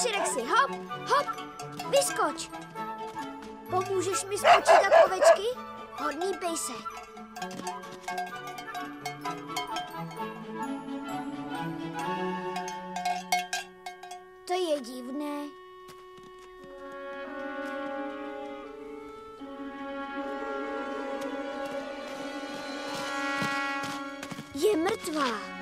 si, Rexy, hop, hop, vyskoč. Pomůžeš mi spočítat ovečky? Hodný pejsek. To je divné. Je mrtvá.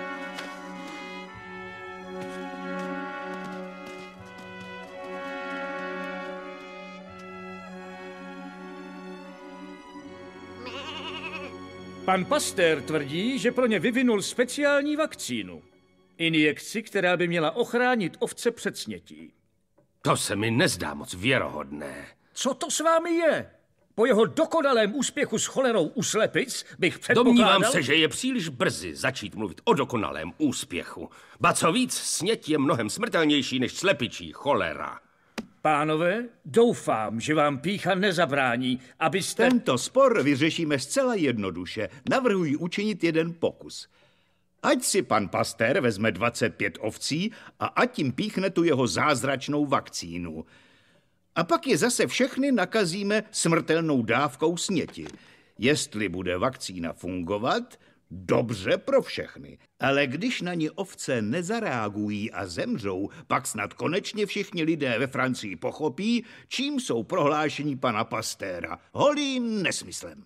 Pan Pasteur tvrdí, že pro ně vyvinul speciální vakcínu. Injekci, která by měla ochránit ovce před snětí. To se mi nezdá moc věrohodné. Co to s vámi je? Po jeho dokonalém úspěchu s cholerou u slepic bych předpokládal... Domnívám se, že je příliš brzy začít mluvit o dokonalém úspěchu. Ba co víc, sněť je mnohem smrtelnější než slepičí cholera. Pánové, doufám, že vám pýcha nezabrání, abyste... Tento spor vyřešíme zcela jednoduše. Navrhuji učinit jeden pokus. Ať si pan Pasteur vezme 25 ovcí a ať jim píchne tu jeho zázračnou vakcínu. A pak je zase všechny nakazíme smrtelnou dávkou sněti. Jestli bude vakcína fungovat, dobře pro všechny. Ale když na ní ovce nezareagují a zemřou, pak snad konečně všichni lidé ve Francii pochopí, čím jsou prohlášení pana Pasteura. Holým nesmyslem.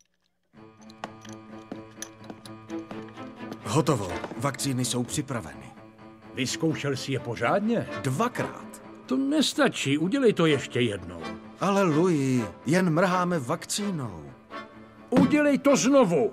Hotovo. Vakcíny jsou připraveny. Vyzkoušel jsi je pořádně? 2krát. To nestačí, udělej to ještě jednou. Ale Louis, jen mrháme vakcínou. Udělej to znovu.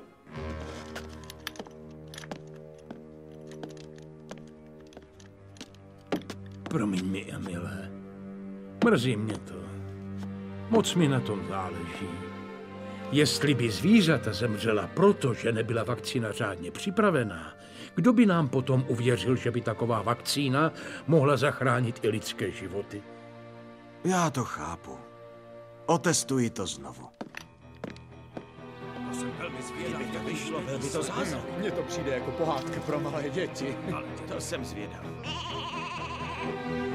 Promiň mi, Emile. Mrzí mě to. Moc mi na tom záleží. Jestli by zvířata zemřela proto, že nebyla vakcína řádně připravená, kdo by nám potom uvěřil, že by taková vakcína mohla zachránit i lidské životy? Já to chápu. Otestuji to znovu. Jsem velmi zvědavý, jak vyšlo, byl by to zázrak. Mně to přijde jako pohádka pro malé děti. Ale to jsem zvědavý.